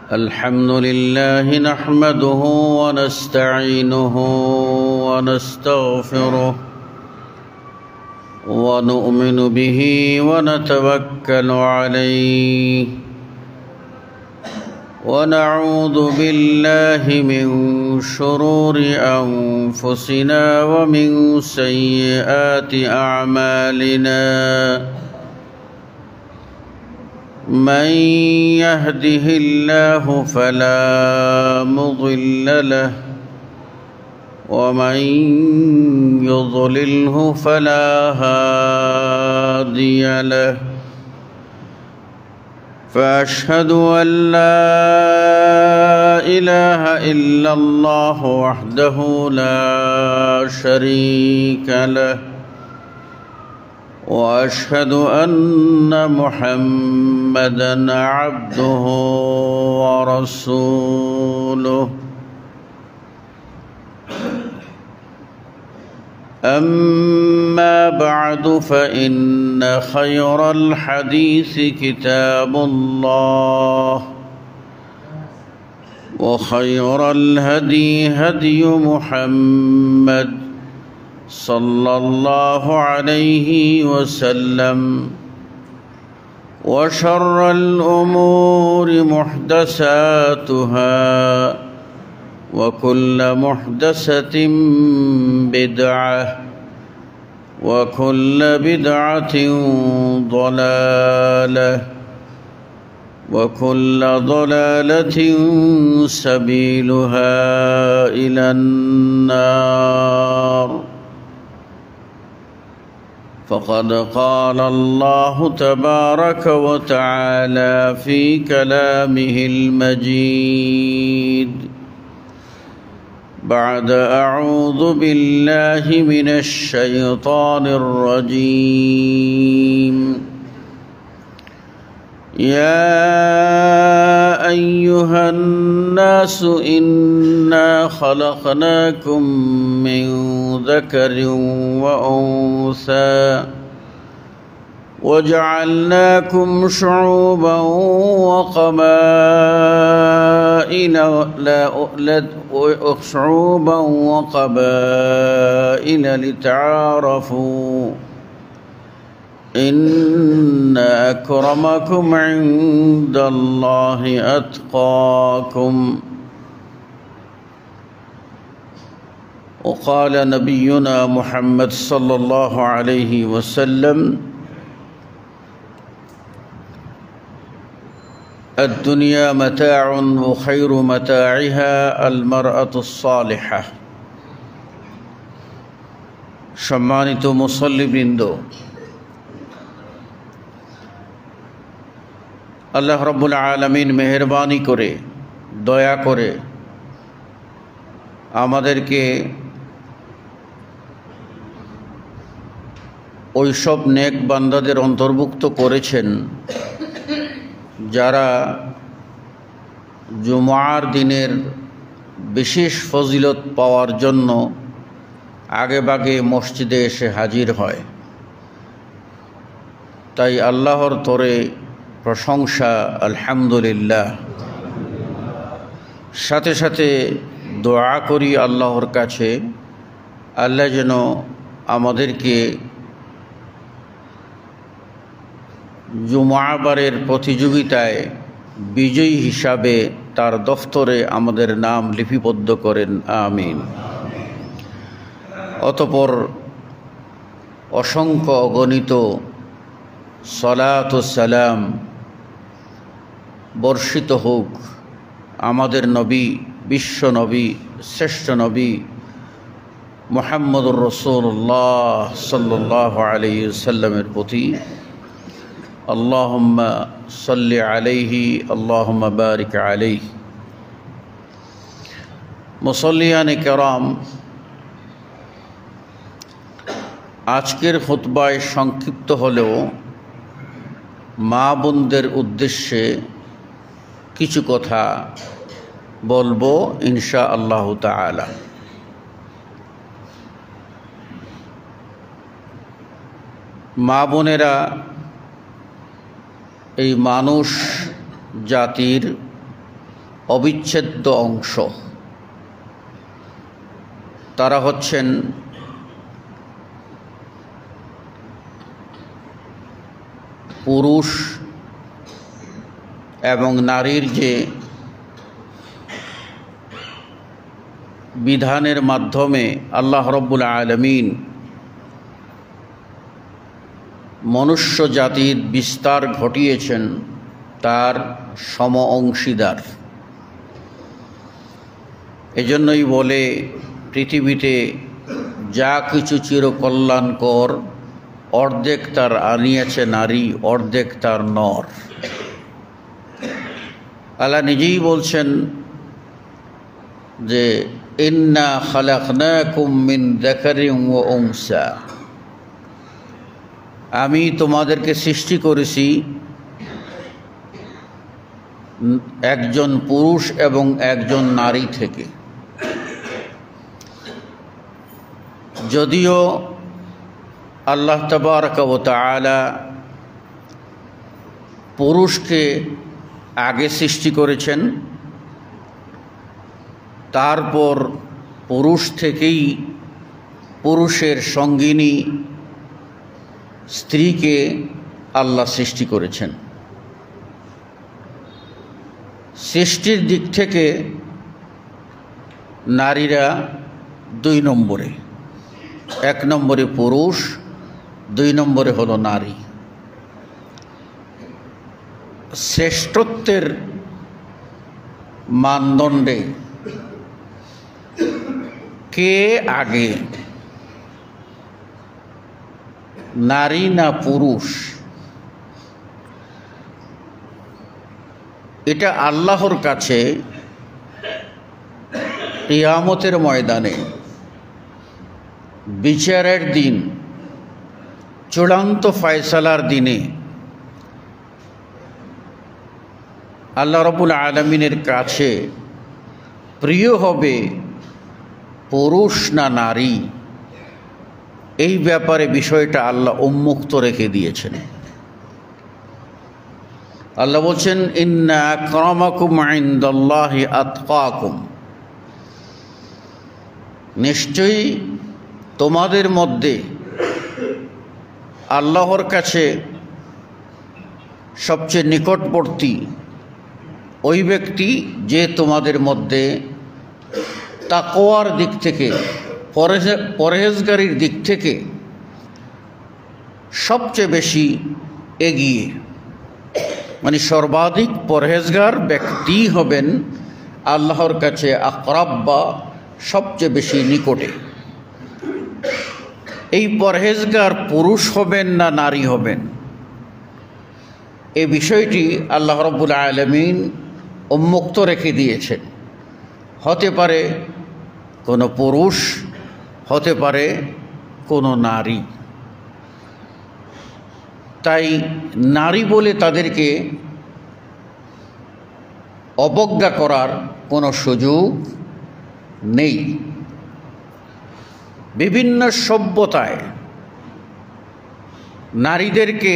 الحمد لله نحمده ونستعينه ونستغفره ونؤمن به ونتوكل عليه ونعوذ بالله من شرور أنفسنا ومن سيئات أعمالنا من يهده الله فلا مضل له ومن يضلله فلا هادي له فأشهد أن لا إله إلا الله وحده لا شريك له وأشهد أن محمدًا عبده ورسوله أما بعد فإن خير الحديث كتاب الله وخير الهدي هدي محمد صلى الله عليه وسلم وشر الأمور محدثاتها وكل محدثة بدعة وكل بدعة ضلالة وكل ضلالة سبيلها إلى النار فقد قال الله تبارك وتعالى في كلامه المجيد بعد أعوذ بالله من الشيطان الرجيم يا أيها الناس إنا خلقناكم من ذكر وأنثى وجعلناكم شعوبا وقبائل لتعارفوا إن أكرمكم عند الله أتقاكم وقال نبينا محمد صلى الله عليه وسلم الدنيا متاع وخير متاعها المرأة الصالحة সম্মানিত মুসল্লিবৃন্দ, আল্লাহ রাব্বুল আলামিন মেহেরবানি করে দয়া করে আমাদেরকে ওইসব নেক বান্দাদের অন্তর্ভুক্ত করেছেন যারা জুমার দিনের বিশেষ ফজিলত পাওয়ার জন্য আগেভাগে মসজিদে এসে হাজির হয়। তাই আল্লাহর তরে প্রশংসা আলহামদুলিল্লাহ। সাথে সাথে দোয়া করি আল্লাহর কাছে আল্লাহ যেন আমাদেরকে জুমাবারের প্রতিযোগিতায় বিজয়ী হিসাবে তার দফতরে আমাদের নাম লিপিবদ্ধ করেন, আমিন। অতঃপর অসংখ্য অগণিত সালাত ও সালাম বর্ষিত হোক আমাদের নবী, বিশ্ব নবী, শ্রেষ্ঠ নবী মুহাম্মদুর রাসূলুল্লাহ সাল্লাল্লাহু আলাইহি ওয়াসাল্লামের প্রতি। আল্লাহুম্মা সাল্লি আলাইহি আল্লাহুম্মা বারিক আলাইহি। মুসল্লিয়ানে কেরাম, আজকের খুতবায় সংক্ষিপ্ত হলেও মা বোনদের উদ্দেশ্যে কিছু কথা বলবো ইনশাআল্লাহু তাআলা। মা বোনেরা এই মানুষ জাতির অবিচ্ছেদ্য অংশ। তারা হচ্ছেন পুরুষ এবং নারীর যে বিধানের মাধ্যমে আল্লাহ রাব্বুল আলামিন মনুষ্য জাতির বিস্তার ঘটিয়েছেন তার সম অংশীদার। এজন্যই বলে পৃথিবীতে যা কিছু চিরকল্যাণকর অর্ধেক তার আনিয়েছে নারী, অর্ধেক তার নর। আল্লাহ নিজেই বলছেন যে ইন্না খালাকনাকুম মিন যাকারিন ওয়া উনসা, আমি তোমাদেরকে সৃষ্টি করেছি একজন পুরুষ এবং একজন নারী থেকে। যদিও আল্লাহ তাবারক ওয়া তাআলা পুরুষকে আগে সৃষ্টি করেছেন, তারপর পুরুষ থেকেই পুরুষের সঙ্গিনী স্ত্রীকে আল্লাহ সৃষ্টি করেছেন। সৃষ্টির দিক থেকে নারীরা দুই নম্বরে, এক নম্বরে পুরুষ, দুই নম্বরে হলো নারী। শ্রেষ্ঠত্বের মানদণ্ডে কে আগে, নারী না পুরুষ, এটা আল্লাহর কাছে কিয়ামতের ময়দানে বিচারের দিন, চূড়ান্ত ফয়সালার দিনে আল্লাহ রাব্বুল আলামিনের কাছে প্রিয় হবে পুরুষ না নারী। এই ব্যাপারে বিষয়টা আল্লাহ উন্মুক্ত রেখে দিয়েছেন। আল্লাহ বলছেন ইন্না আকরামাকুম ইনদাল্লাহি আতকাকুম, নিশ্চয়ই তোমাদের মধ্যে আল্লাহর কাছে সবচেয়ে নিকটবর্তী ওই ব্যক্তি যে তোমাদের মধ্যে তাকওয়ার দিক থেকে, পরহেজগারির দিক থেকে সবচেয়ে বেশি এগিয়ে, মানে সর্বাধিক পরহেজগার ব্যক্তি হবেন আল্লাহর কাছে আকরাব বা সবচেয়ে বেশি নিকটে। এই পরহেজগার পুরুষ হবেন না নারী হবেন, এই বিষয়টি আল্লাহ রাব্বুল আলামিন উন্মুক্ত রেখে দিয়েছেন। হতে পারে কোনো পুরুষ, হতে পারে কোনো নারী। তাই নারী বলে তাদেরকে অবজ্ঞা করার কোনো সুযোগ নেই। বিভিন্ন সভ্যতায় নারীদেরকে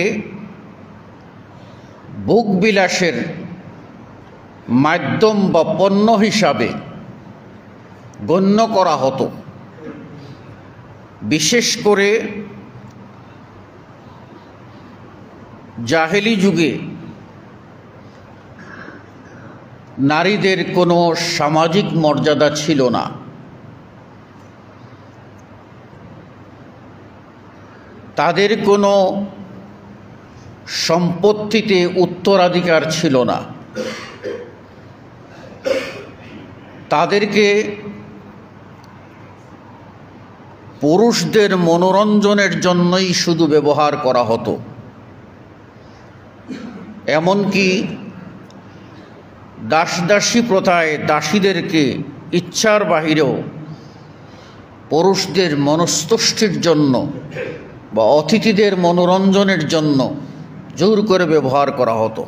ভোগবিলাসের মাধ্যম বা পণ্য হিসাবে গণ্য করা হতো। বিশেষ করে জাহেলি যুগে নারীদের কোনো সামাজিক মর্যাদা ছিল না। তাদের কোনো সম্পত্তিতে উত্তরাধিকার ছিল না। তাদেরকে পুরুষদের মনোরঞ্জনের জন্যই শুধু ব্যবহার করা হতো। এমনকি দাসদাসী প্রথায় দাসীদেরকে ইচ্ছার বাহিরেও পুরুষদের মনস্তুষ্টির জন্য বা অতিথিদের মনোরঞ্জনের জন্য জোর করে ব্যবহার করা হতো।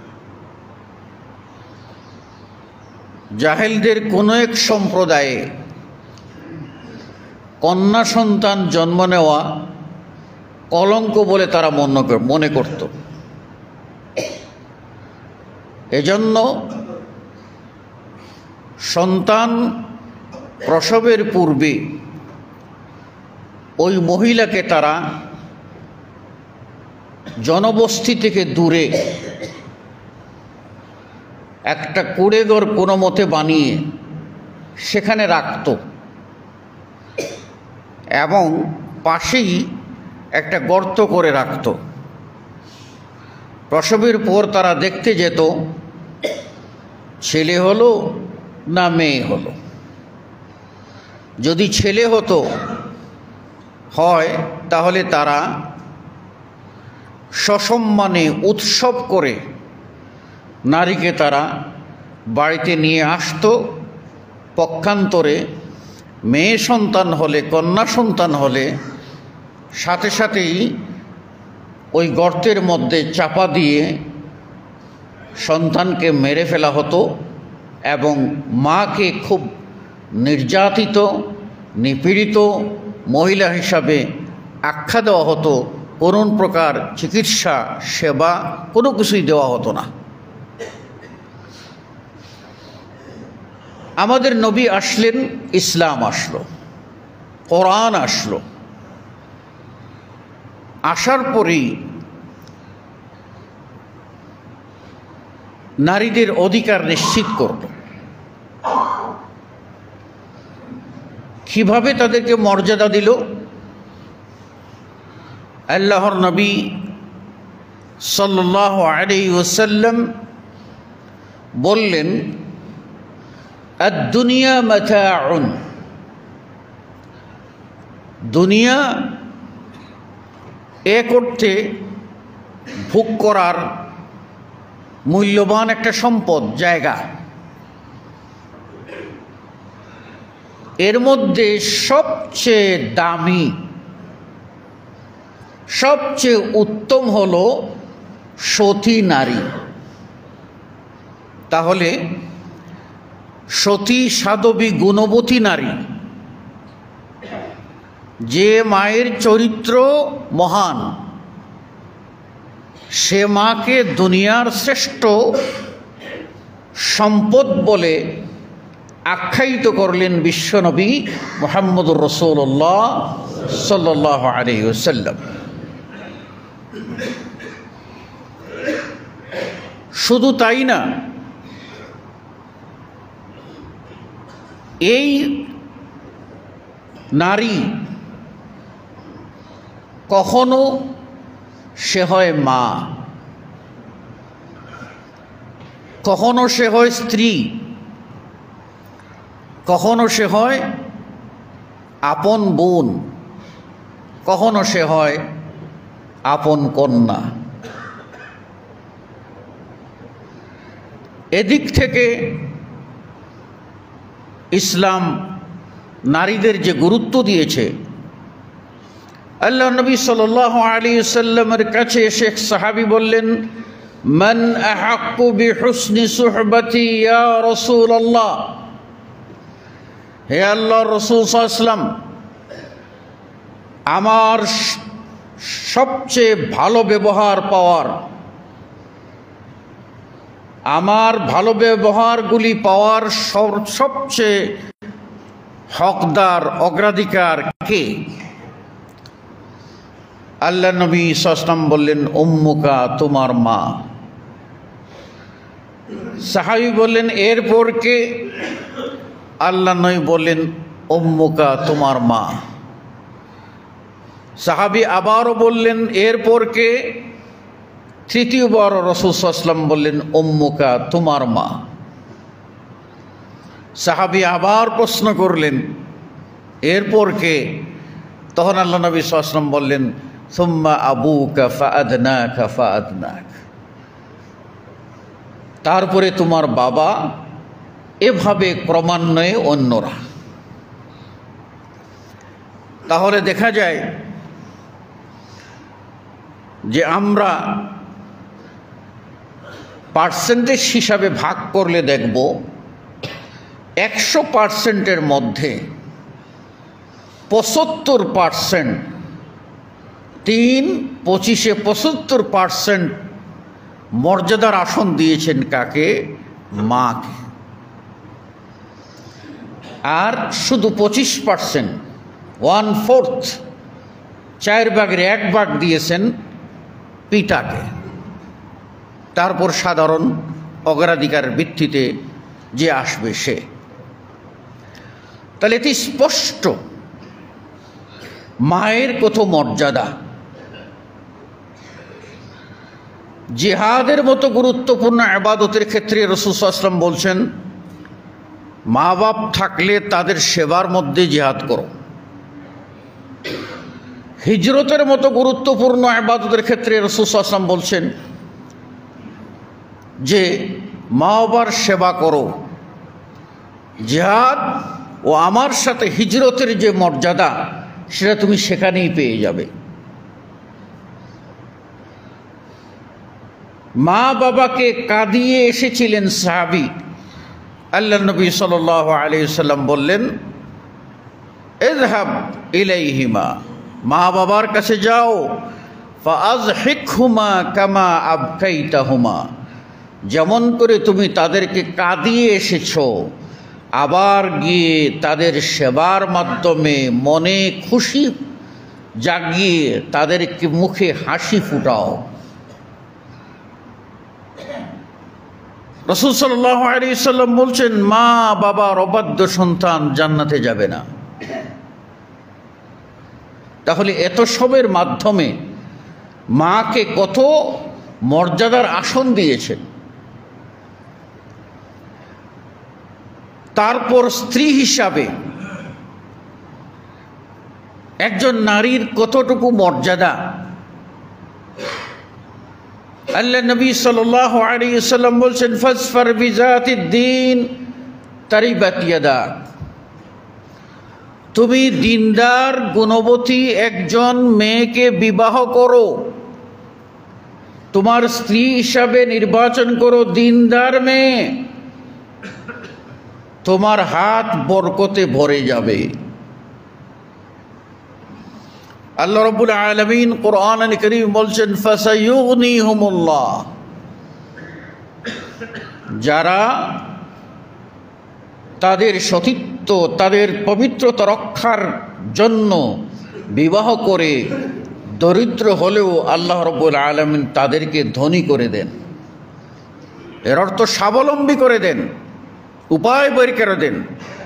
জাহেলদের কোনো এক সম্প্রদায়ে কন্যা সন্তান জন্ম নেওয়া কলঙ্ক বলে তারা মনে করত। এজন্য সন্তান প্রসবের পূর্বে ওই মহিলাকে তারা জনবস্তি থেকে দূরে একটা কুঁড়েঘর কোনো মতে বানিয়ে সেখানে রাখত এবং পাশেই একটা গর্ত করে রাখত। প্রসবের পর তারা দেখতে যেত ছেলে হলো না মেয়ে হলো। যদি ছেলে হয় তাহলে তারা সসম্মানে উৎসব করে নারীকে তারা বাড়িতে নিয়ে আসতো। পক্ষান্তরে মেয়ে সন্তান হলে, কন্যা সন্তান হলে সাথে সাথেই ওই গর্তের মধ্যে চাপা দিয়ে সন্তানকে মেরে ফেলা হতো এবং মাকে খুব নির্যাতিত, নিপীড়িত মহিলা হিসাবে আখ্যা দেওয়া হতো। কোনো প্রকার চিকিৎসা সেবা কোনো কিছুই দেওয়া হতো না। আমাদের নবী আসলেন, ইসলাম আসলো, কোরআন আসলো। আসার পরেই নারীদের অধিকার নিশ্চিত করল। কিভাবে তাদেরকে মর্যাদা দিল? আল্লাহর নবী সাল্লাল্লাহু আলাইহি ওয়াসাল্লাম বললেন, আদ-দুনিয়া মাতাউন, দুনিয়া এক অর্থে ভোগ করার মূল্যবান একটা সম্পদ, জায়গা। এর মধ্যে সবচেয়ে দামি, সবচেয়ে উত্তম হলো সতী নারী। তাহলে সতী সাধবী গুণবতী নারী, যে মায়ের চরিত্র মহান, সে মাকে দুনিয়ার শ্রেষ্ঠ সম্পদ বলে আখ্যায়িত করলেন বিশ্বনবী মুহাম্মদুর রাসূলুল্লাহ সাল্লাল্লাহু আলাইহি ওয়াসাল্লাম। শুধু তাই না, এই নারী কখনো সে হয় মা, কখনো সে হয় স্ত্রী, কখনো সে হয় আপন বোন, কখনো সে হয় আপন কন্যা। এদিক থেকে ইসলাম নারীদের যে গুরুত্ব দিয়েছে, আল্লাহ নবী সাল্লাল্লাহু আলাইহি ওয়াসাল্লামের কাছে এসে এক সাহাবী বললেন, মান আহাক্কু বিহুসনি সুহবাতি ইয়া রাসূলুল্লাহ, হে আল্লাহর রাসূল সাল্লাল্লাহু আলাইহি ওয়াসাল্লাম, আমার সবচেয়ে ভালো ব্যবহার পাওয়ার, আমার ভালো ব্যবহারগুলি পাওয়ার সবচেয়ে হকদার, অগ্রাধিকার কে? আল্লাহ নবী সাল্লাল্লাহু আলাইহি ওয়াসাল্লাম বললেন, উম্মুকা, তোমার মা। সাহাবী বললেন, এরপর কে? আল্লাহ নবী বললেন, উম্মুকা, তোমার মা। সাহাবী আবারও বললেন, এরপর কে? তৃতীয়বার রাসূল সাল্লাল্লাহু আলাইহি ওয়াসাল্লাম বললেন, উম্মুকা, তোমার মা। সাহাবী আবার প্রশ্ন করলেন, এরপর কে? তখন আল্লাহ নবী সাল্লাল্লাহু আলাইহি ওয়াসাল্লাম বললেন, সুম্মা আবুকা ফাআদনাকা ফাআদনাক, তারপরে তোমার বাবা, এভাবে ক্রমান্বয়ে অন্যরা। তাহলে দেখা যায় যে আমরা পার্সেন্টেজ হিসাবে ভাগ করলে দেখব 100%-এর মধ্যে 75%, 3-25-এ 75% মর্যাদার আসন দিয়েছেন কাকে? মাকে। আর শুধু 25%, 1/4, 4 ভাগের 1 ভাগ দিয়েছেন পিতাকে। তারপর সাধারণ অগ্রাধিকারের ভিত্তিতে যে আসবে সে। তাহলে এটি স্পষ্ট মায়ের কত মর্যাদা। জিহাদের মতো গুরুত্বপূর্ণ ইবাদতের ক্ষেত্রে রাসূল সাল্লাল্লাহু আলাইহি ওয়াসাল্লাম বলছেন, মা বাপ থাকলে তাদের সেবার মধ্যে জিহাদ করো। হিজরতের মতো গুরুত্বপূর্ণ ইবাদতের ক্ষেত্রে রাসূল সাল্লাল্লাহু আলাইহি ওয়াসাল্লাম বলছেন যে মা বাবার সেবা করো। জিহাদ ও আমার সাথে হিজরতের যে মর্যাদা সেটা তুমি সেখানেই পেয়ে যাবে। মা বাবাকে কাঁদিয়ে এসেছিলেন সাহাবী। আল্লাহ নবী সাল্লাল্লাহু আলাইহি ওয়াসাল্লাম বললেন, ইযহাব ইলাইহিমা, মা বাবার কাছে যাও, ফাআযহিকহুমা কামা আবকাইতাহুমা, যেমন করে তুমি তাদেরকে কাঁদিয়ে এসেছো, আবার গিয়ে তাদের সেবার মাধ্যমে মনে খুশি জাগিয়ে তাদেরকে মুখে হাসি ফুটাও। রাসূল সাল্লাল্লাহু আলাইহি ওয়াসাল্লাম বলছেন, মা বাবার অবাধ্য সন্তান জান্নাতে যাবে না। তাহলে এত সবের মাধ্যমে মাকে কত মর্যাদার আসন দিয়েছেন। তারপর স্ত্রী হিসাবে একজন নারীর কতটুকু মর্যাদা, আল্লাহ নবী সাল্লাল্লাহু আলাইহি ওয়াসাল্লাম বলছেন, ফাসফার বিজাতিদ দ্বীন তারিবাত ইয়াদাক, তুমি দিনদার গুণবতী একজন মেয়েকে বিবাহ করো, তোমার স্ত্রী হিসাবে নির্বাচন করো দিনদার মেয়ে, তোমার হাত বরকতে ভরে যাবে। আল্লাহ রাব্বুল আলামিন কোরআনুল কারীম বলছেন, ফাসায়ুগনিহুমুল্লাহ, যারা তাদের সতীত্ব, তাদের পবিত্রতা রক্ষার জন্য বিবাহ করে দরিদ্র হলেও আল্লাহ রাব্বুল আলামিন তাদেরকে ধনী করে দেন। এর অর্থ স্বাবলম্বী করে দেন, উপায় বের করে দেন।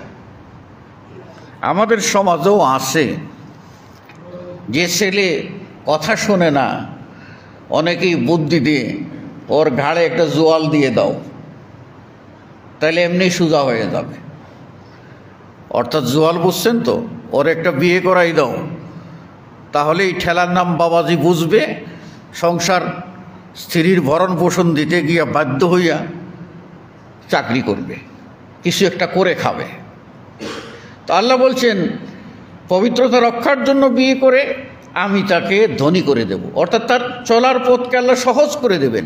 আমাদের সমাজেও আছে যে ছেলে কথা শোনে না, অনেকেই বুদ্ধি দিয়ে ওর ঘাড়ে একটা জোয়াল দিয়ে দাও, তাহলে এমনি সোজা হয়ে যাবে। অর্থাৎ জোয়াল বুঝছেন তো, ওর একটা বিয়ে করাই দাও, তাহলে এই ঠেলার নাম বাবাজি বুঝবে, সংসার স্ত্রীর ভরণ পোষণ দিতে গিয়া বাধ্য হইয়া চাকরি করবে, কিছু একটা করে খাবে। তো আল্লাহ বলছেন, পবিত্রতা রক্ষার জন্য বিয়ে করে আমি তাকে ধনী করে দেব, অর্থাৎ তার চলার পথকে আল্লাহ সহজ করে দেবেন।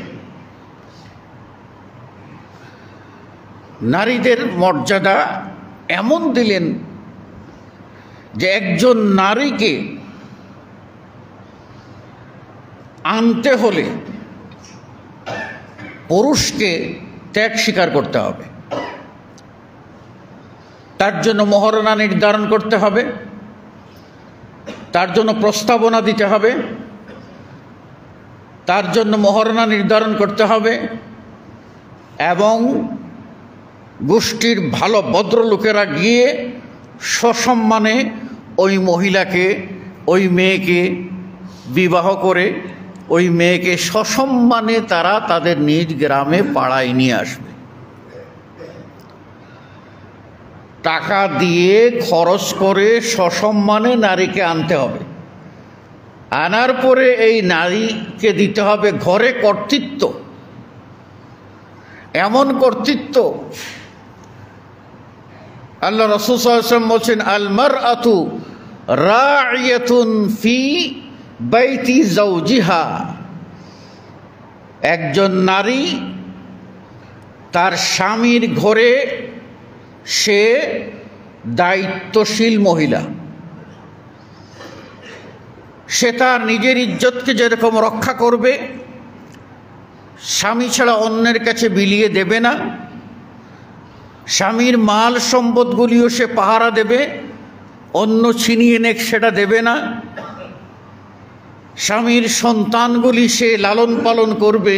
নারীদের মর্যাদা এমন দিলেন যে একজন নারীকে আনতে হলে পুরুষকে ত্যাগ স্বীকার করতে হবে, তার জন্য মহরনা নির্ধারণ করতে হবে, তার জন্য প্রস্তাবনা দিতে হবে, তার জন্য মহরনা নির্ধারণ করতে হবে, এবং গোষ্ঠীর ভালো ভদ্রলোকেরা গিয়ে সসম্মানে ওই মহিলাকে, ওই মেয়েকে বিবাহ করে ওই মেয়েকে সসম্মানে তারা তাদের নিজ গ্রামে পাড়ায় নিয়ে আসবে। টাকা দিয়ে খরচ করে সসম্মানে নারীকে আনতে হবে। আনার পরে এই নারীকে দিতে হবে ঘরে কর্তৃত্ব, এমন কর্তৃত্ব আল্লাহ রাসূল সাল্লাল্লাহু আলাইহি ওয়াসাল্লাম বলছেন, আল মারআতু রাইয়াতুন ফি বাইতি যাওজিহা, একজন নারী তার স্বামীর ঘরে সে দায়িত্বশীল মহিলা। সে তার নিজের ইজ্জতকে যেরকম রক্ষা করবে, স্বামী ছাড়া অন্যের কাছে বিলিয়ে দেবে না, স্বামীর মাল সম্পদগুলিও সে পাহারা দেবে, অন্য ছিনিয়ে নেক সেটা দেবে না। স্বামীর সন্তানগুলি সে লালন পালন করবে,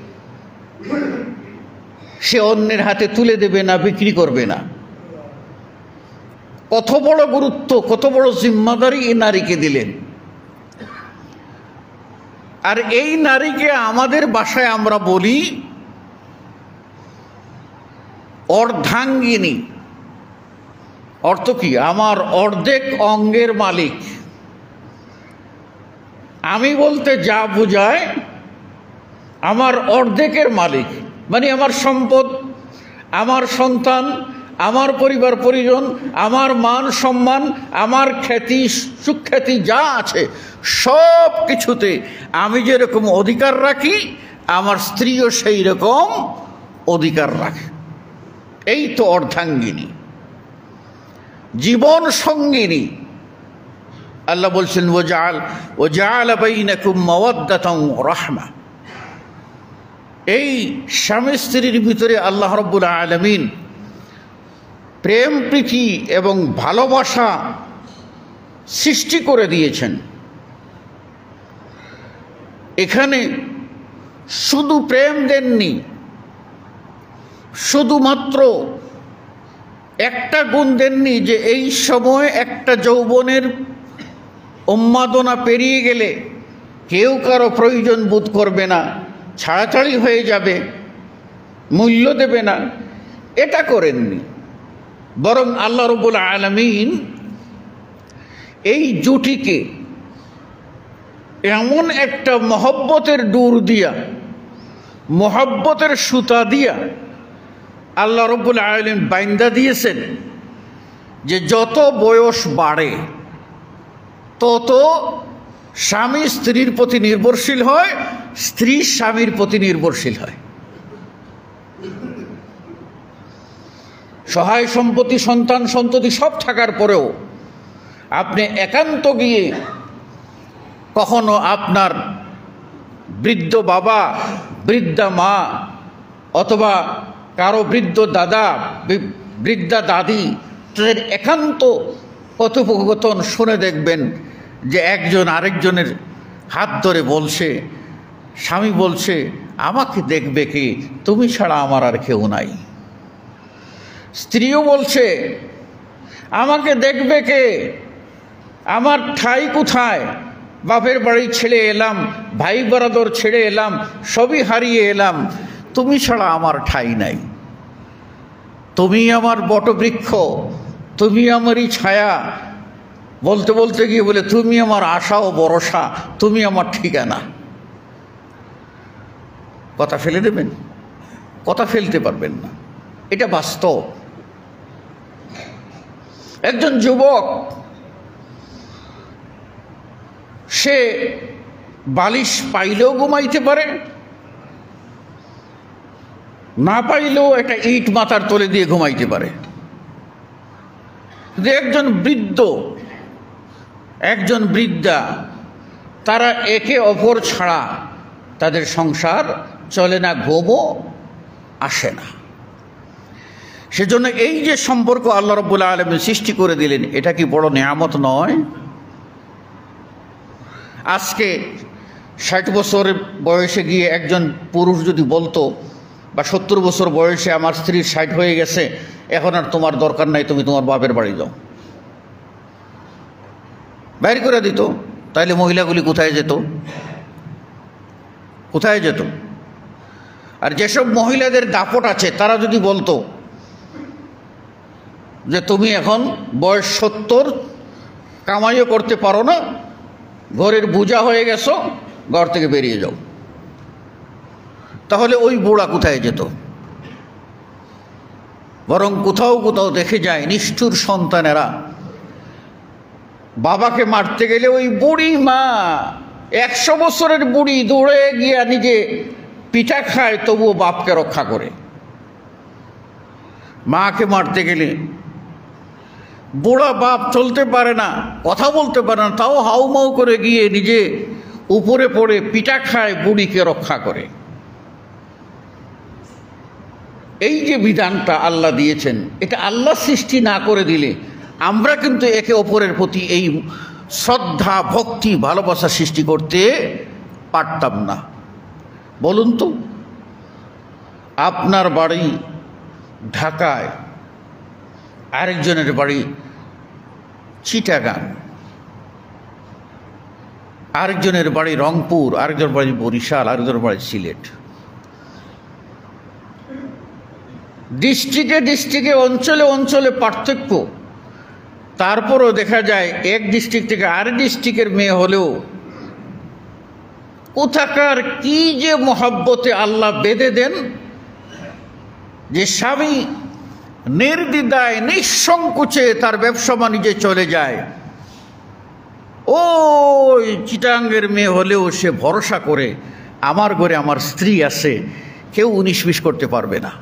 সে অন্যের হাতে তুলে দেবে না, বিক্রি করবে না। কত বড় গুরুত্ব, কত বড় জিম্মাদারি এই নারীকে দিলেন। আর এই নারীকে আমাদের ভাষায় আমরা বলি অর্ধাঙ্গিনী। অর্থ কি? আমার অর্ধেক অঙ্গের মালিক। আমি বলতে যা বোঝায় আমার অর্ধেকের মালিক, মানে আমার সম্পদ, আমার সন্তান, আমার পরিবার পরিজন, আমার মান সম্মান, আমার খ্যাতি সুখ্যাতি যা আছে সব কিছুতে আমি যেরকম অধিকার রাখি আমার স্ত্রীও সেই রকম অধিকার রাখে। এই তো অর্ধাঙ্গিনী, জীবন সঙ্গিনী। আল্লাহ বলছেন ওয়াজআল বাইনাকুম মাওয়াদ্দাতান ওয়া রাহমা। এই স্বামী স্ত্রীর ভিতরে আল্লাহ রাব্বুল আলামিন প্রেম প্রীতি এবং ভালোবাসা সৃষ্টি করে দিয়েছেন। এখানে শুধু প্রেম দেননি, শুধুমাত্র একটা গুণ দেননি যে এই সময় একটা যৌবনের উন্মাদনা পেরিয়ে গেলে কেউ কারো প্রয়োজন বোধ করবে না, ছাড়াছাড়ি হয়ে যাবে, মূল্য দেবে না, এটা করেননি। বরং আল্লাহ রাব্বুল আলামিন এই জুটিকে এমন একটা মহব্বতের ডোর দিয়া, মহব্বতের সুতা দিয়া আল্লাহ রাব্বুল আলামিন বাইন্দা দিয়েছেন যে যত বয়স বাড়ে তত স্বামী স্ত্রীর প্রতি নির্ভরশীল হয়, স্ত্রী স্বামীর প্রতি নির্ভরশীল হয়। সহায় সম্পত্তি, সন্তান সন্ততি সব থাকার পরেও আপনি একান্ত গিয়ে কখনো আপনার বৃদ্ধ বাবা, বৃদ্ধা মা অথবা কারো বৃদ্ধ দাদা, বৃদ্ধা দাদি, তাদের একান্ত কথোপকথন শুনে দেখবেন যে একজন আরেকজনের হাত ধরে বলছে, স্বামী বলছে আমাকে দেখবে কে, তুমি ছাড়া আমার আর কেউ নাই। স্ত্রীও বলছে আমাকে দেখবে কে, আমার ঠাঁই কোথায়, বাপের বাড়ি ছেড়ে এলাম, ভাই বরাদর ছেড়ে এলাম, সবই হারিয়ে এলাম, তুমি ছাড়া আমার ঠাঁই নাই। তুমি আমার বটবৃক্ষ, তুমি আমারই ছায়া, বলতে বলতে গিয়ে বলে তুমি আমার আশা ও ভরসা, তুমি আমার ঠিকানা। কথা ফেলে দেবেন? কথা ফেলতে পারবেন না, এটা বাস্তব। একজন যুবক সে বালিশ পাইলেও ঘুমাইতে পারে, না পাইলেও একটা ইট মাথার তলে দিয়ে ঘুমাইতে পারে। একজন বৃদ্ধ, একজন বৃদ্ধা, তারা একে অপর ছাড়া তাদের সংসার চলে না, ঘুমও আসে না। সেজন্য এই যে সম্পর্ক আল্লাহ রাব্বুল আলামিন সৃষ্টি করে দিলেন, এটা কি বড় নিয়ামত নয়? আজকে 60 বছর বয়সে গিয়ে একজন পুরুষ যদি বলতো, বা 70 বছর বয়সে আমার স্ত্রীর 60 হয়ে গেছে, এখন আর তোমার দরকার নাই, তুমি তোমার বাপের বাড়ি যাও, বাইর করে দিত, তাইলে মহিলাগুলি কোথায় যেত? কোথায় যেত? আর যেসব মহিলাদের দাপট আছে তারা যদি বলতো যে তুমি এখন বয়স 70, কামাইও করতে পারো না, ঘরের বোঝা হয়ে গেছো, ঘর থেকে বেরিয়ে যাও, তাহলে ওই বুড়া কোথায় যেত? বরং কোথাও কোথাও দেখে যায় নিষ্ঠুর সন্তানেরা বাবাকে মারতে গেলে ওই বুড়ি মা, 100 বছরের বুড়ি দৌড়ে গিয়া নিজে পিঠা খায়, তবুও বাপকে রক্ষা করে। মাকে মারতে গেলে বুড়া বাপ চলতে পারে না, কথা বলতে পারে না, তাও হাউমাউ করে গিয়ে নিজে উপরে পড়ে পিঠা খায়, বুড়িকে রক্ষা করে। এই যে বিধানটা আল্লাহ দিয়েছেন, এটা আল্লাহ সৃষ্টি না করে দিলে আমরা কিন্তু একে অপরের প্রতি এই শ্রদ্ধা, ভক্তি, ভালোবাসা সৃষ্টি করতে পারতাম না। বলুন তো, আপনার বাড়ি ঢাকায়, আরেকজনের বাড়ি চিটাগাং, আরেকজনের বাড়ি রংপুর, আরেকজনের বাড়ি বরিশাল, আরেকজনের বাড়ি সিলেট। ডিস্ট্রিক্টে অঞ্চলে অঞ্চলে পার্থক্য, তারপরও দেখা যায় এক ডিস্ট্রিক্ট থেকে আরেক ডিস্ট্রিক্টের মেয়ে হলেও কোথাকার কি যে মহব্বতে আল্লাহ বেঁধে দেন যে স্বামী নির্দ্বিধায় নিঃসংকোচে তার ব্যবসা বাণিজ্যে চলে যায়। ওই চিটাঙ্গের মেয়ে হলেও সে ভরসা করে আমার ঘরে আমার স্ত্রী আছে, কেউ 19-20 করতে পারবে না।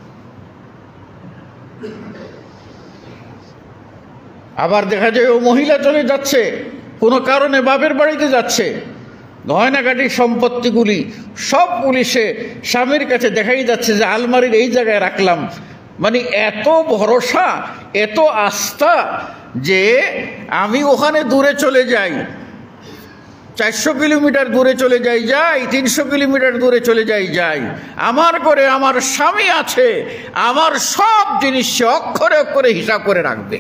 আবার দেখা যায় ও মহিলা চলে যাচ্ছে, কোনো কারণে বাপের বাড়িতে যাচ্ছে, গয়নাগাটি সম্পত্তিগুলি সব পুলিশে স্বামীর কাছে দেখাই যাচ্ছে যে আলমারির এই জায়গায় রাখলাম। মানে এত ভরসা, এত আস্থা যে আমি ওখানে দূরে চলে যাই, 400 কিলোমিটার দূরে চলে যাই, 300 কিলোমিটার দূরে চলে যাই, আমার ঘরে আমার স্বামী আছে, আমার সব জিনিস সে অক্ষরে অক্ষরে হিসাব করে রাখবে।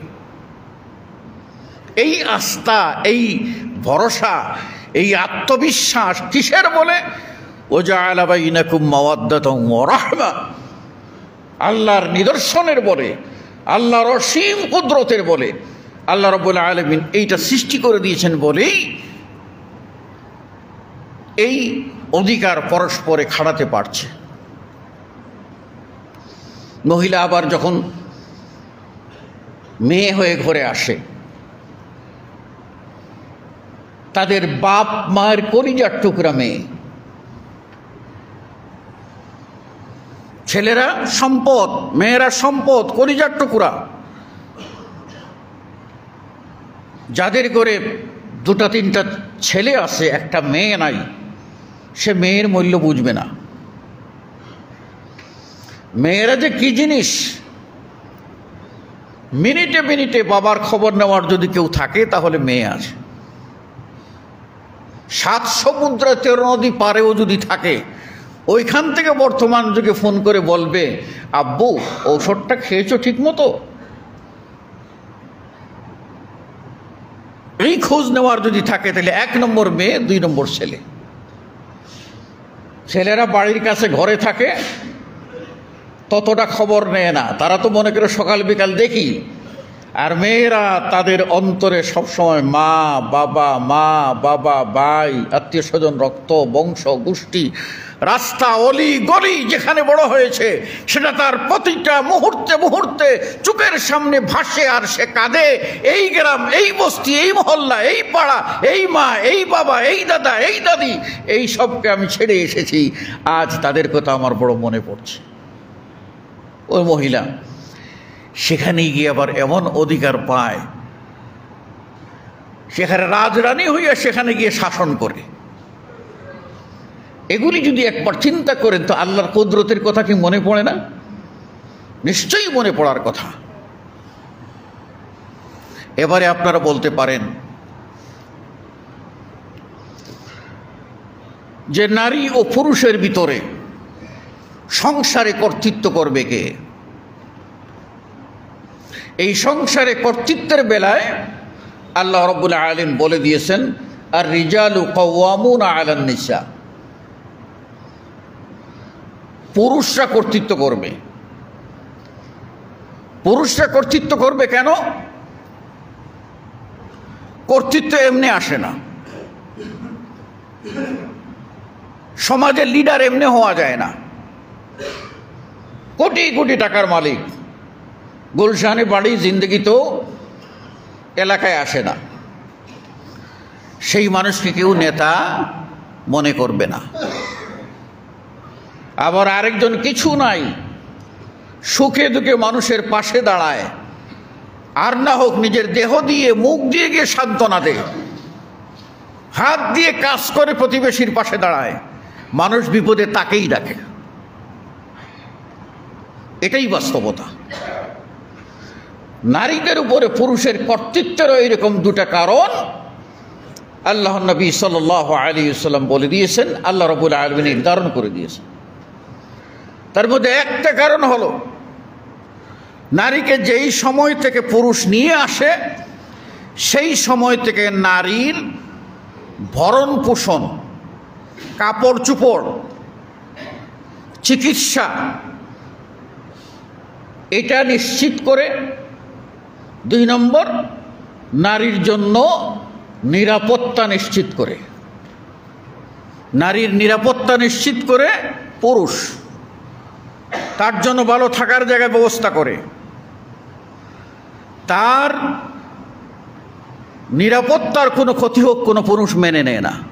এই আস্থা, এই ভরসা, এই আত্মবিশ্বাস কিসের বলে? ওয়াজআলা বাইনাকুম মাওয়াদ্দাতান ওয়া রাহমা, আল্লাহর নিদর্শনের বলে, আল্লাহর অসীম কুদরতের বলে, আল্লাহ রাব্বুল আলামিন এইটা সৃষ্টি করে দিয়েছেন বলেই এই অধিকার পরস্পরে খাড়াতে পারছে। মহিলা আবার যখন মেয়ে হয়ে ঘরে আসে, তাদের বাপ মায়ের কলিজার টুকরা মেয়ে, ছেলেরা সম্পদ, মেয়েরা সম্পদ, কলিজার টুকরা। যাদের করে 2-3টা ছেলে আছে, একটা মেয়ে নাই, সে মেয়ের মূল্য বুঝবে না। মেয়েরা যে কি জিনিস, মিনিটে মিনিটে বাবার খবর নেওয়ার যদি কেউ থাকে তাহলে মেয়ে আছে। 7 সমুদ্র 13 নদী পারেও যদি থাকে, ওইখান থেকে বর্তমান যুগে ফোন করে বলবে, আব্বু ঔষধটা খেয়েছো ঠিক মতো? এই খোঁজ নেওয়ার যদি থাকে তাহলে 1 নম্বর মেয়ে, 2 নম্বর ছেলে। ছেলেরা বাড়ির কাছে ঘরে থাকে, ততটা খবর নেয় না, তারা তো মনে করে সকাল বিকাল দেখি। আর মেয়েরা তাদের অন্তরে সবসময় মা বাবা, ভাই, আত্মীয় স্বজন, রক্ত, বংশ, গোষ্ঠী, রাস্তা, অলি গলি যেখানে বড় হয়েছে সেটা তার প্রতিটা মুহূর্তে মুহূর্তে চোখের সামনে ভাসে, আর সে কাঁদে। এই গ্রাম, এই বস্তি, এই মহল্লা, এই পাড়া, এই মা, এই বাবা, এই দাদা, এই দাদি, এই সবকে আমি ছেড়ে এসেছি, আজ তাদের কথা আমার বড় মনে পড়ছে। ওই মহিলা সেখানে গিয়ে আবার এমন অধিকার পায়, সেখানে রাজরানী হইয়া সেখানে গিয়ে শাসন করে। এগুলি যদি একবার চিন্তা করেন তো আল্লাহর কুদরতের কথা কি মনে পড়ে না? নিশ্চয়ই মনে পড়ার কথা। এবারে আপনারা বলতে পারেন যে নারী ও পুরুষের ভিতরে সংসারে কর্তৃত্ব করবে কে? এই সংসারে কর্তৃত্বের বেলায় আল্লাহ রাব্বুল আলামিন বলে দিয়েছেন, আর রিজালু কাওয়ামুনা আলান নিসা, পুরুষরা কর্তৃত্ব করবে। পুরুষরা কর্তৃত্ব করবে কেন? কর্তৃত্ব এমনি আসে না, সমাজের লিডার এমনি হওয়া যায় না। কোটি কোটি টাকার মালিক, গুলশানে বাড়ি, জিন্দগি তো এলাকায় আসে না, সেই মানুষকে কেউ নেতা মনে করবে না। আবার আরেকজন কিছু নাই, সুখে দুঃখে মানুষের পাশে দাঁড়ায়, আর না হোক নিজের দেহ দিয়ে, মুখ দিয়ে গিয়ে সান্ত্বনা দেয়, হাত দিয়ে কাজ করে প্রতিবেশীর পাশে দাঁড়ায়, মানুষ বিপদে তাকেই ডাকে। এটাই বাস্তবতা। নারীদের উপরে পুরুষের কর্তৃত্বেরও এরকম দুটা কারণ আল্লাহ নবী সাল্লাল্লাহু আলাইহি ওয়াসাল্লাম বলে দিয়েছেন, আল্লাহ রাব্বুল আলামিন নির্ধারণ করে দিয়েছেন। তার মধ্যে একটা কারণ হলো, নারীকে যেই সময় থেকে পুরুষ নিয়ে আসে সেই সময় থেকে নারীর ভরণ পোষণ, কাপড় চোপড়, চিকিৎসা এটা নিশ্চিত করে। 2 নম্বর, নারীর জন্য নিরাপত্তা নিশ্চিত করে। নারীর নিরাপত্তা নিশ্চিত করে পুরুষ, তার জন্য ভালো থাকার জায়গায় ব্যবস্থা করে, তার নিরাপত্তার কোনো ক্ষতি হোক কোনো পুরুষ মেনে নেয় না।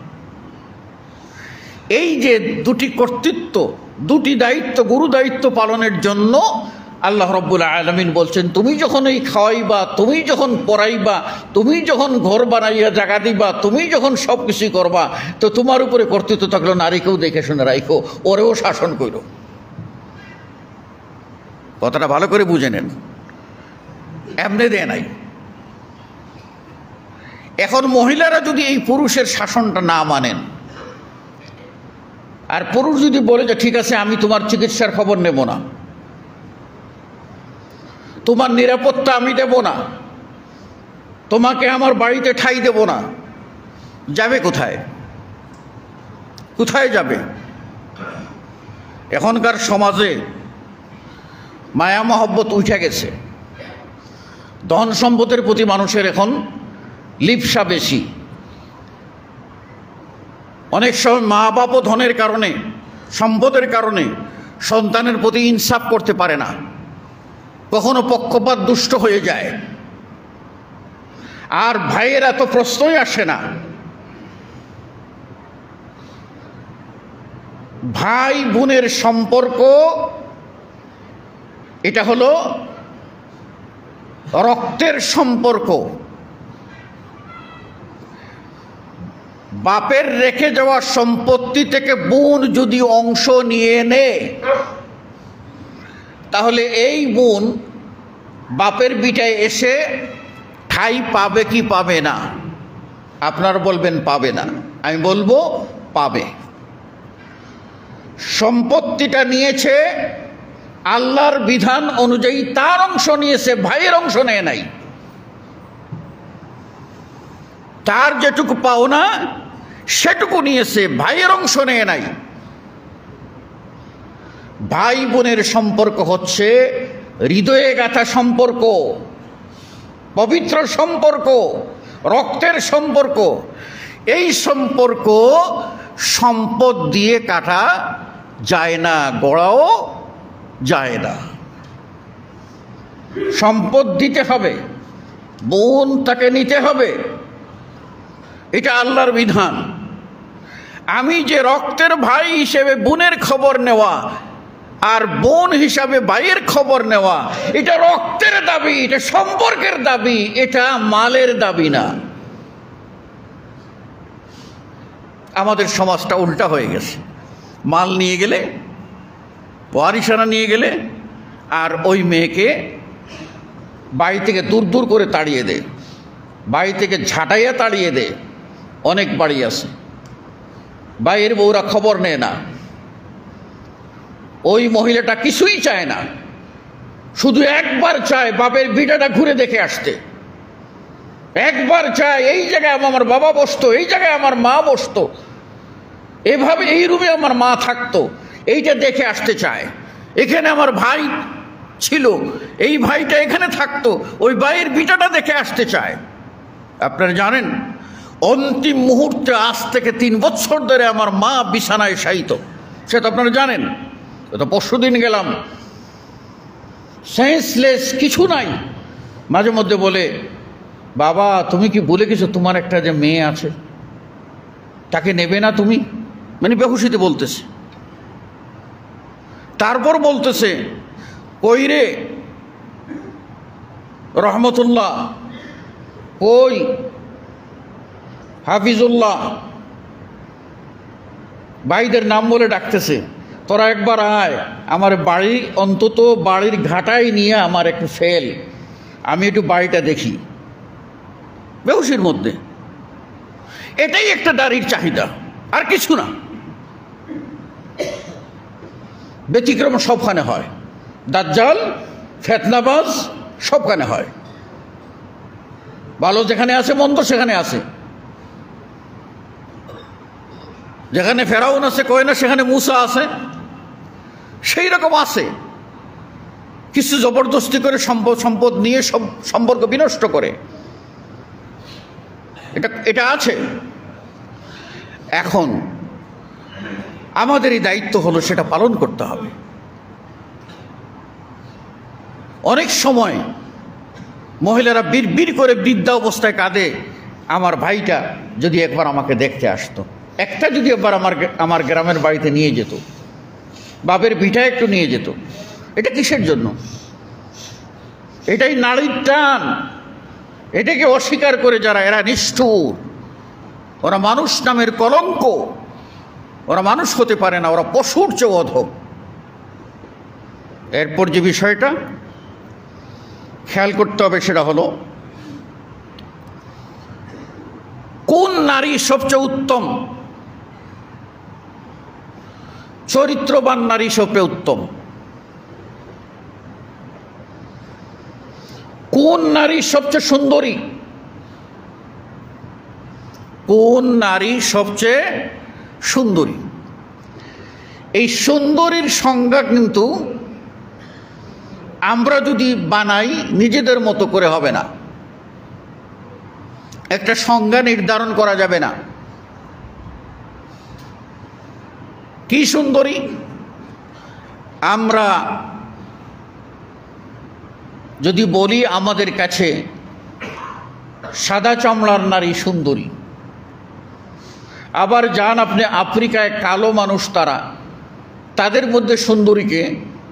এই যে দুটি কর্তৃত্ব, দুটি দায়িত্ব, গুরু দায়িত্ব পালনের জন্য আল্লাহ রাব্বুল আলামিন বলছেন, তুমি যখন এই খাওয়াইবা, তুমি যখন পড়াইবা, তুমি যখন ঘর বানাইয়া জায়গা দিবা, তুমি যখন সব কিছুই করবা, তো তোমার উপরে কর্তৃত্ব থাকলো নারীকেও দেখে শুনে রাখো, ওরেও শাসন করো। কথাটা ভালো করে বুঝে নেন, এমনি দেয় নাই। এখন মহিলারা যদি এই পুরুষের শাসনটা না মানেন, আর পুরুষ যদি বলে যে ঠিক আছে আমি তোমার চিকিৎসার খবর নেব না, তোমার নিরাপত্তা আমি দেব না, তোমাকে আমার বাড়িতে ঠাঁই দেব না, যাবে কোথায়? কোথায় যাবে? এখনকার সমাজে মায়া মহব্বত উঠে গেছে, ধন সম্পদের প্রতি মানুষের এখন লিপ্সা বেশি। অনেক সময় মা বাপও ধনের কারণে, সম্পদের কারণে সন্তানের প্রতি ইনসাফ করতে পারে না, কখনো পক্ষপাত দুষ্ট হয়ে যায়। আর ভাইয়ের এত প্রশ্নই আসে না। ভাই বোনের সম্পর্ক এটা হলো রক্তের সম্পর্ক। বাপের রেখে যাওয়া সম্পত্তি থেকে বোন যদি অংশ নিয়ে নেয়, তাহলে এই বোন বাপের বিটায় এসে ঠাঁই পাবে কি পাবে না? আপনারা বলবেন পাবে না, আমি বলবো পাবে। সম্পত্তিটা নিয়েছে আল্লাহর বিধান অনুযায়ী, তার অংশ নিয়েছে, ভাইয়ের অংশ নেয় নাই। তার যেটুকু পাওনা সেটুকু নিয়েছে, ভাইয়ের অংশ নেয় নাই। ভাই বোনের সম্পর্ক হচ্ছে হৃদয়ে গাঁথা সম্পর্ক, পবিত্র সম্পর্ক, রক্তের সম্পর্ক। এই সম্পর্ক সম্পদ দিয়ে কাটা যায় না, গড়াও যায় না। সম্পদ দিতে হবে, বোন তাকে নিতে হবে, এটা আল্লাহর বিধান। আমি যে রক্তের ভাই হিসেবে বোনের খবর নেওয়া আর বোন হিসাবে ভাইয়ের খবর নেওয়া, এটা রক্তের দাবি, এটা সম্পর্কের দাবি, এটা মালের দাবি না। আমাদের সমাজটা উল্টা হয়ে গেছে। মাল নিয়ে গেলে, ওয়ারিশানা নিয়ে গেলে, আর ওই মেয়েকে বাড়ি থেকে দূর দূর করে তাড়িয়ে দেয়, বাড়ি থেকে ঝাঁটাইয়া তাড়িয়ে দেয়। অনেক বাড়ি আছে, বাইরের বউরা খবর নেয় না। ওই মহিলাটা কিছুই চায় না, শুধু একবার চায় বাপের ভিটাটা ঘুরে দেখে আসতে। একবার চায় এই জায়গায় আমার বাবা বসতো, এই জায়গায় আমার মা বসতো, এভাবে এই রুমে আমার মা থাকতো, এইটা দেখে আসতে চায়। এখানে আমার ভাই ছিল, এই ভাইটা এখানে থাকতো, ওই ভাইয়ের ভিটাটা দেখে আসতে চায়। আপনারা জানেন, অন্তিম মুহূর্তে আজ থেকে 3 বছর ধরে আমার মা বিছানায় শায়িত, সেটা আপনারা জানেন। তো পরশুদিন গেলাম, সেন্সলেস, কিছু নাই। মাঝে মধ্যে বলে, বাবা তুমি কি বলে গেছো তোমার একটা যে মেয়ে আছে, তাকে নেবে না তুমি? মানে বেহুশিতে বলতেছে। তারপর বলতেছে, কই রে রহমতুল্লাহ, কই হাফিজুল্লাহ, ভাইদের নাম বলে ডাকতেছে। তোরা একবার আয় আমার বাড়ি, অন্তত বাড়ির ঘাটায় নিয়ে আমার একটু ফেল, আমি একটু বাড়িটা দেখি। বেহুশির মধ্যে এটাই একটা নারীর চাহিদা, আর কিছু না। ব্যতিক্রম সবখানে হয়, দাজ্জাল ফেতনাবাজ সবখানে হয়। ভালো যেখানে আছে, মন্দ সেখানে আছে। যেখানে ফেরাউন আছে কয় না সেখানে মূসা আছে, সেই রকম আছে। কিছু জবরদস্তি করে সম্পদ নিয়ে সব সম্পর্ক বিনষ্ট করে, এটা আছে। এখন আমাদেরই দায়িত্ব হলো সেটা পালন করতে হবে। অনেক সময় মহিলারা বিড়বিড় করে বৃদ্ধা অবস্থায় কাঁদে, আমার ভাইটা যদি একবার আমাকে দেখতে আসতো, একটা যদি একবার আমার গ্রামের বাড়িতে নিয়ে যেত, বাপের ভিটা একটু নিয়ে যেত। এটা কিসের জন্য? এটাই নারীর টান। এটাকে অস্বীকার করে যারা, এরা নিষ্ঠুর, ওরা মানুষ নামের কলঙ্ক, ওরা মানুষ হতে পারে না, ওরা পশুর চেয়ে অধম। এরপর যে বিষয়টা খেয়াল করতে হবে সেটা হলো, কোন নারী সবচেয়ে উত্তম? চরিত্রবান নারী সবচেয়ে উত্তম। কোন নারী সবচেয়ে সুন্দরী? কোন নারী সবচেয়ে সুন্দরী? এই সুন্দরীর সংজ্ঞা কিন্তু আমরা যদি বানাই নিজেদের মতো করে হবে না। একটা সংজ্ঞা নির্ধারণ করা যাবে না। কি সুন্দরী? আমরা যদি বলি আমাদের কাছে সাদা চামড়ার নারী সুন্দরী, আবার যান আপনি আফ্রিকায় কালো মানুষ, তাদের মধ্যে সুন্দরীকে,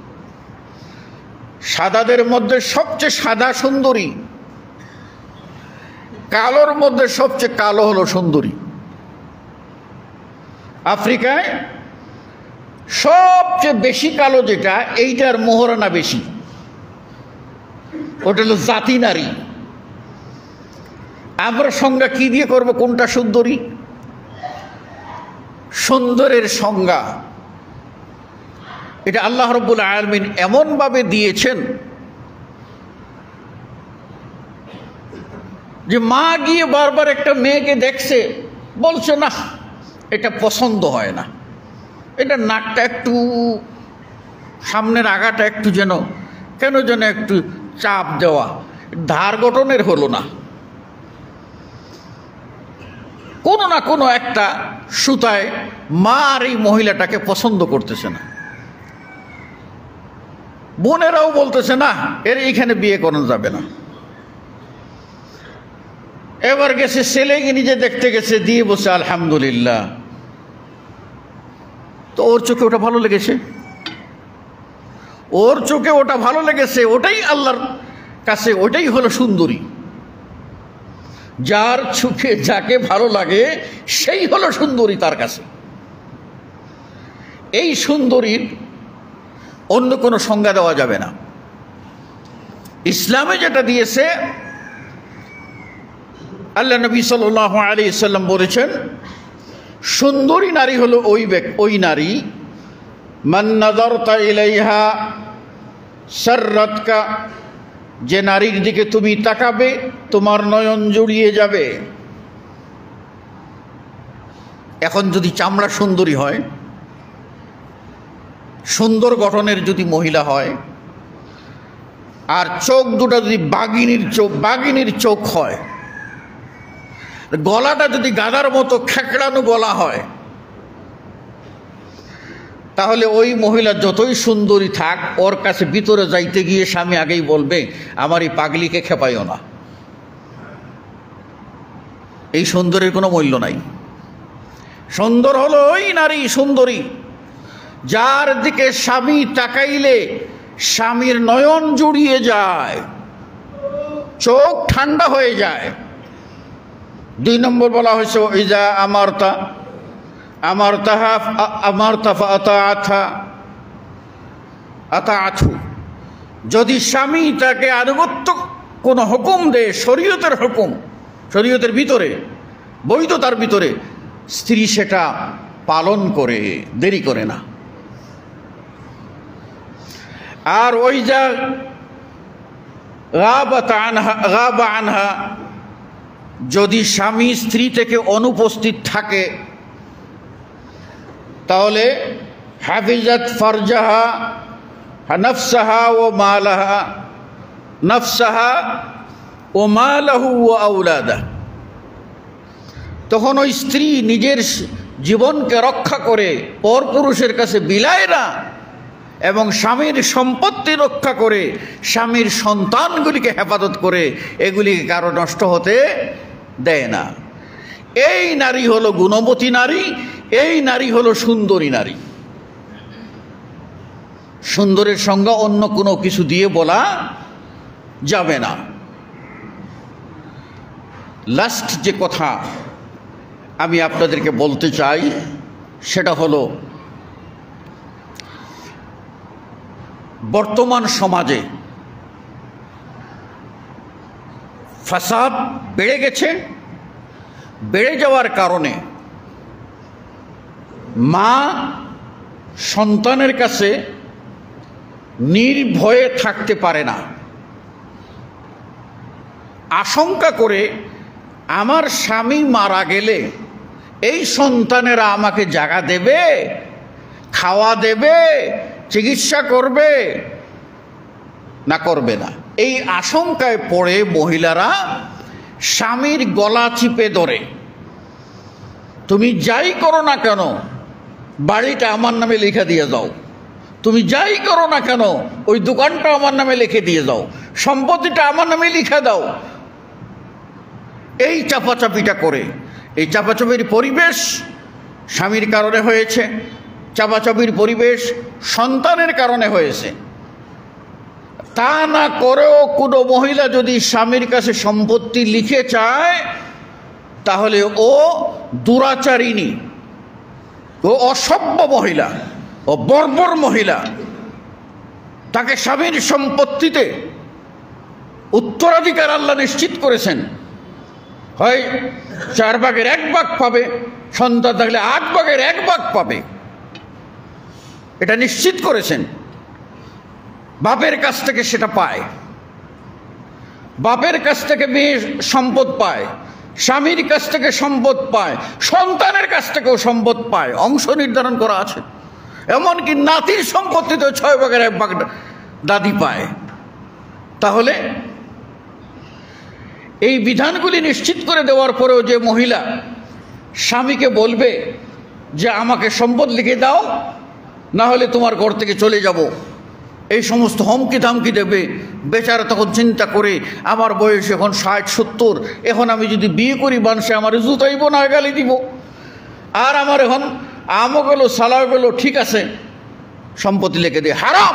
সাদাদের মধ্যে সবচেয়ে সাদা সুন্দরী, কালোর মধ্যে সবচেয়ে কালো হলো সুন্দরী। আফ্রিকায় সবচেয়ে বেশি কালো যেটা, এইটার মোহরানা বেশি, ওটা হলো জাতি নারী। আমরা সংজ্ঞা কি দিয়ে করব কোনটা সুন্দরী? সুন্দরের সংজ্ঞা এটা আল্লাহ রাব্বুল আলামিন এমনভাবে দিয়েছেন যে মা গিয়ে বারবার একটা মেয়েকে দেখছে, বলছে না এটা পছন্দ হয় না, এটা নাকটা একটু, সামনের আগাটা একটু কেন যেন একটু চাপ দেওয়া, ধার গঠনের হলো না, কোনো না কোনো একটা সুতায় মা আর এই মহিলাটাকে পছন্দ করতেছে না। বোনেরাও বলতেছে না এর এইখানে বিয়ে করানো যাবে না। এবার গেছে ছেলেকে নিজে দেখতে গেছে, দিয়ে বসে আলহামদুলিল্লাহ, তো ওর চোখে ওটা ভালো লেগেছে, ওর চোখে ওটা ভালো লেগেছে, ওটাই আল্লাহর কাছে ওটাই হলো সুন্দরী। যার চোখে যাকে ভালো লাগে সেই হলো সুন্দরী তার কাছে। এই সুন্দরীর অন্য কোনো সংজ্ঞা দেওয়া যাবে না। ইসলামে যেটা দিয়েছে, আল্লাহ নবী সাল্লাল্লাহু আলাইহি সাল্লাম বলেছেন, সুন্দরী নারী হলো ওই নারী, মান নাযারতা ইলাইহা সাররাতকা, যে নারীর দিকে তুমি তাকাবে তোমার নয়ন জুড়িয়ে যাবে। এখন যদি চামড়া সুন্দরী হয়, সুন্দর গঠনের যদি মহিলা হয়, আর চোখ দুটা যদি বাঘিনীর চোখ হয়, গলাটা যদি গাধার মতো খেকড়ানো গলা হয়, তাহলে ওই মহিলা যতই সুন্দরী থাক, ওর কাছে ভিতরে যাইতে গিয়ে স্বামী আগেই বলবে আমার এই পাগলিকে খেপাইও না। এই সুন্দরীর কোনো মূল্য নাই। সুন্দর হলো ওই নারী সুন্দরী যার দিকে স্বামী তাকাইলে স্বামীর নয়ন জুড়িয়ে যায়, চোখ ঠান্ডা হয়ে যায়। 2 নম্বর বলা হয়েছে ইজা আমারতা আতাআথু, যদি স্বামী তাকে আনুগত্য কোনো হুকুম দেয়, শরীয়তের হুকুম, শরীয়তের ভিতরে, বৈধতার ভিতরে, স্ত্রী সেটা পালন করে, দেরি করে না। আর ওই যা গাবা আনহা, যদি স্বামী স্ত্রী থেকে অনুপস্থিত থাকে তাহলে হাফিজাত ফারজাহা নফসাহা ও মালাহা, নফসাহা ও মালাহু ও আওলাদা, তখন ওই স্ত্রী নিজের জীবনকে রক্ষা করে পরপুরুষের কাছে বিলায় না, এবং স্বামীর সম্পত্তি রক্ষা করে, স্বামীর সন্তানগুলিকে হেফাজত করে, এগুলিকে কারো নষ্ট হতে দেয় না। এই নারী হলো গুণবতী নারী, এই নারী হলো সুন্দরী নারী। সুন্দরের সঙ্গে অন্য কোনো কিছু দিয়ে বলা যাবে না। লাস্ট যে কথা আমি আপনাদেরকে বলতে চাই সেটা হলো, বর্তমান সমাজে ফাসাদ বেড়ে গেছে। বেড়ে যাওয়ার কারণে মা সন্তানের কাছে নির্ভয়ে থাকতে পারে না, আশঙ্কা করে আমার স্বামী মারা গেলে এই সন্তানেরা আমাকে জাগা দেবে, খাওয়া দেবে, চিকিৎসা করবে না করবে না। এই আশঙ্কায় পড়ে মহিলারা স্বামীর গলা চিপে ধরে, তুমি যাই করো না কেন বাড়িটা আমার নামে লিখে দিয়ে যাও, তুমি যাই করো না কেন ওই দোকানটা আমার নামে লিখে দিয়ে যাও, সম্পত্তিটা আমার নামে লিখে দাও। এই চাপাচাপিটা করে, এই চাপাচাপির পরিবেশ স্বামীর কারণে হয়েছে, চাপাচাপির পরিবেশ সন্তানের কারণে হয়েছে। তা না করেও কোনো মহিলা যদি স্বামীর কাছে সম্পত্তি লিখে চায় তাহলে ও দুরাচারিণী, ও অসভ্য মহিলা, ও বর্বর মহিলা। তাকে স্বামীর সম্পত্তিতে উত্তরাধিকার আল্লাহ নিশ্চিত করেছেন, হয় 4 ভাগের 1 ভাগ পাবে, সন্তান থাকলে 8 ভাগের 1 ভাগ পাবে, এটা নিশ্চিত করেছেন। বাপের কাছ থেকে সেটা পায়, বাপের কাছ থেকে মেয়ে সম্পদ পায়, স্বামীর কাছ থেকে সম্পদ পায়, সন্তানের কাছ থেকেও সম্পদ পায়, অংশ নির্ধারণ করা আছে। এমনকি নাতির সম্পত্তিতে 6 ভাগের 1 ভাগ দাদি পায়। তাহলে এই বিধানগুলি নিশ্চিত করে দেওয়ার পরেও যে মহিলা স্বামীকে বলবে যে আমাকে সম্পদ লিখে দাও, না হলে তোমার ঘর থেকে চলে যাব, এই সমস্ত হুমকি ধামকি দেবে, বেচারা তখন চিন্তা করে আমার বয়স এখন 60-70, এখন আমি যদি বিয়ে করি মানুষে আমার জুতাইব না গালি দিব, আর আমার এখন আমও গেল সালাও গেল, ঠিক আছে সম্পত্তি লিখে দিয়ে হারাম।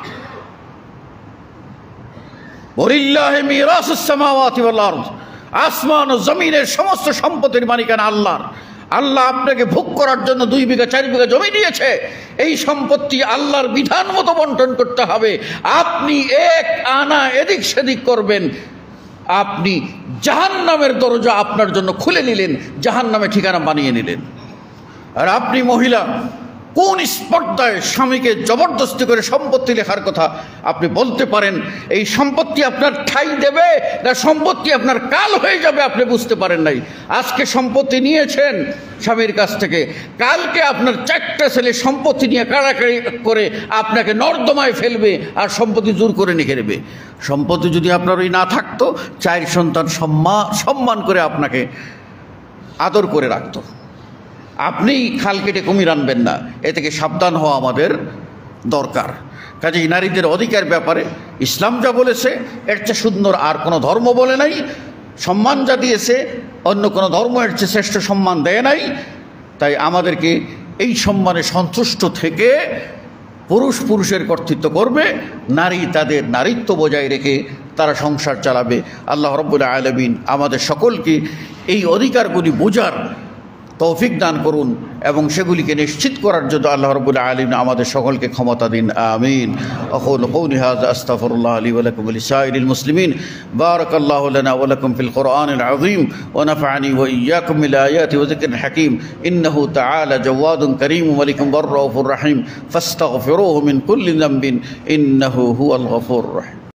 ওয়ালিল্লাহি মিরাসুস সামাওয়াতি ওয়াল আরদ, আসমান ও জমিনের সমস্ত সম্পত্তির মালিকানা আল্লাহর। আল্লাহ আপনাকে ভোগ করার জন্য 2 বিঘা 4 বিঘা জমি দিয়েছে। এই সম্পত্তি আল্লাহর বিধান মতো বন্টন করতে হবে। আপনি 1 আনা এদিক সেদিক করবেন, আপনি জাহান্নামের দরজা আপনার জন্য খুলে নিলেন, জাহান্নামে ঠিকানা বানিয়ে নিলেন। আর আপনি মহিলা কোন স্পর্ধায় স্বামীকে জবরদস্তি করে সম্পত্তি লেখার কথা আপনি বলতে পারেন? এই সম্পত্তি আপনার ঠাঁই দেবে না সম্পত্তি আপনার কাল হয়ে যাবে আপনি বুঝতে পারেন নাই। আজকে সম্পত্তি নিয়েছেন স্বামীর কাছ থেকে, কালকে আপনার 4টা ছেলে সম্পত্তি নিয়ে কাড়াকাড়ি করে আপনাকে নর্দমায় ফেলবে আর সম্পত্তি জোর করে নিয়ে নেবে। সম্পত্তি যদি আপনার ওই না থাকতো, 4 সন্তান সম্মান করে আপনাকে আদর করে রাখতো। আপনি খাল কেটে কুমির আনবেন না, এ থেকে সাবধান হওয়া আমাদের দরকার। কাজেই নারীদের অধিকার ব্যাপারে ইসলাম যা বলেছে এর চেয়ে সুন্দর আর কোনো ধর্ম বলে নাই। সম্মান যা দিয়েছে অন্য কোনো ধর্ম এর চেয়ে শ্রেষ্ঠ সম্মান দেয় নাই। তাই আমাদেরকে এই সম্মানে সন্তুষ্ট থেকে পুরুষ পুরুষের কর্তৃত্ব করবে, নারী তাদের নারীত্ব বজায় রেখে তারা সংসার চালাবে। আল্লাহ রাব্বুল আলামিন আমাদের সকলকে এই অধিকারগুলি বোঝার তৌফিক দান করুন এবং সেগুলিকে নিশ্চিত করার জন্য আল্লাহ রাব্বুল আলামিন আমাদের সকলকে ক্ষমতা দিন। আমিন। আকুলু কওলি হাযা আস্তাগফিরুল্লাহ লি ওয়া লাকুম ওয়া লিসাইরিল মুসলিমিন। বারাকাল্লাহু লানা ওয়া লাকুম ফিল কুরআনিল আযীম ওয়া নাফা'নি ওয়া ইয়্যাকুম বিল আয়াতি ওয়া যিকরিল হাকীম। ইন্নাহু তাআলা জাওয়াদুন কারীম মালিকুম রাউফুর রহিম ফাস্তাগফিরুহু মিন কুল্লি যামবিন ইন্নাহু হুয়াল গফুরুর রহিম।